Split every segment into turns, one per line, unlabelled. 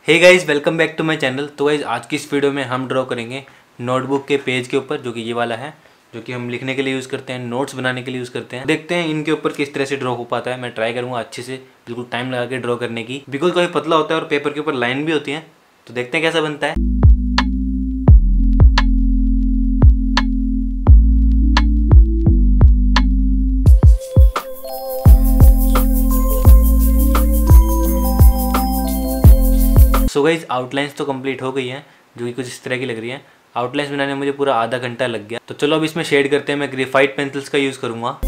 Hey guys, welcome back to my channel. तो guys आज की इस वीडियो में हम ड्रॉ करेंगे नोटबुक के पेज के ऊपर, जो कि ये वाला है, जो कि हम लिखने के लिए यूज़ करते हैं, नोट्स बनाने के लिए यूज़ करते हैं। देखते हैं इनके ऊपर किस तरह से ड्रॉ हो पाता है। मैं ट्राई करूँगा अच्छे से, बिल्कुल टाइम लगा के ड्रॉ करने की, बिल्कुल काफ़ी पतला होता है और पेपर के ऊपर लाइन भी होती है। तो देखते हैं कैसा बनता है। सो गाइस आउटलाइंस तो कंप्लीट हो गई हैं, जो कि कुछ इस तरह की लग रही है। आउटलाइंस बनाने में मुझे पूरा आधा घंटा लग गया। तो चलो अब इसमें शेड करते हैं। मैं ग्रेफाइट पेंसिल्स का यूज़ करूँगा।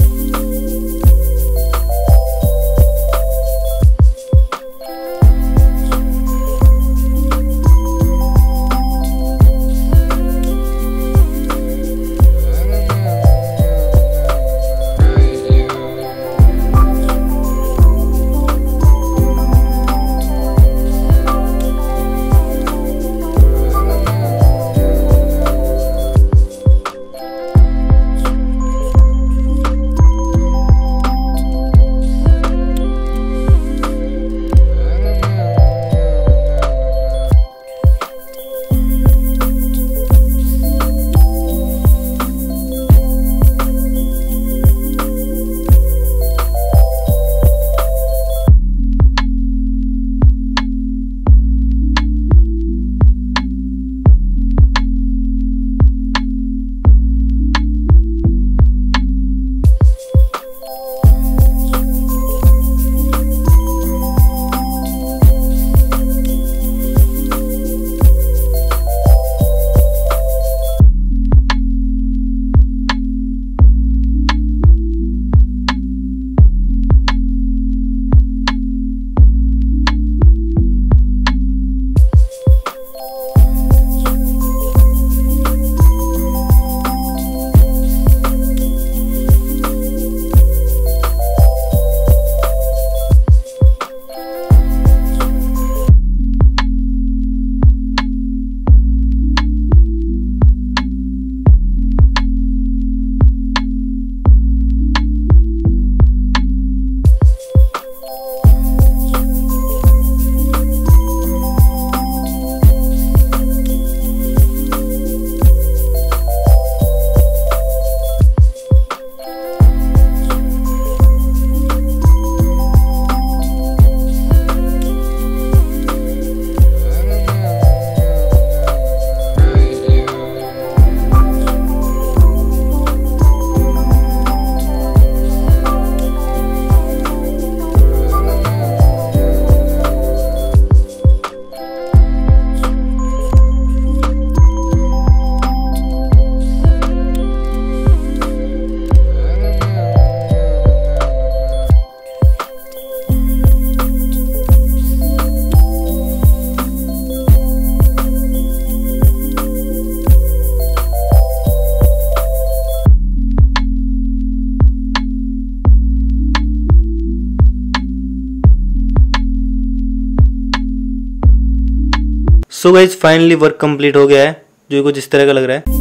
So guys finally work complete हो गया है, जो कुछ इस तरह का लग रहा है।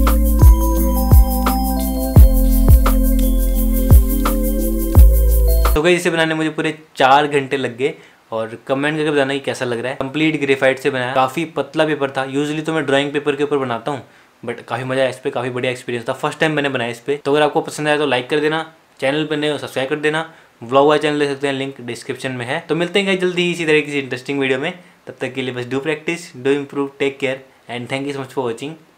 तो गाइस इसे बनाने मुझे पूरे 4 घंटे लग गए, और कमेंट करके बताना कि कैसा लग रहा है। कंप्लीट ग्रेफाइट से बनाया, काफ़ी पतला पेपर था। यूजुअली तो मैं ड्राइंग पेपर के ऊपर बनाता हूँ, बट काफ़ी मजा आया इस पर, काफ़ी बढ़िया एक्सपीरियंस था। फर्स्ट टाइम मैंने बनाया इस पर। तो अगर आपको पसंद आया तो लाइक कर देना, चैनल पर नए हो सब्सक्राइब कर देना। व्लॉग वाला चैनल देख सकते हैं, लिंक डिस्क्रिप्शन में है। तो मिलते हैं जल्दी ही इसी तरह किसी इंटरेस्टिंग वीडियो में। तब तक के लिए बस do practice, do improve, take care and thank you so much for watching.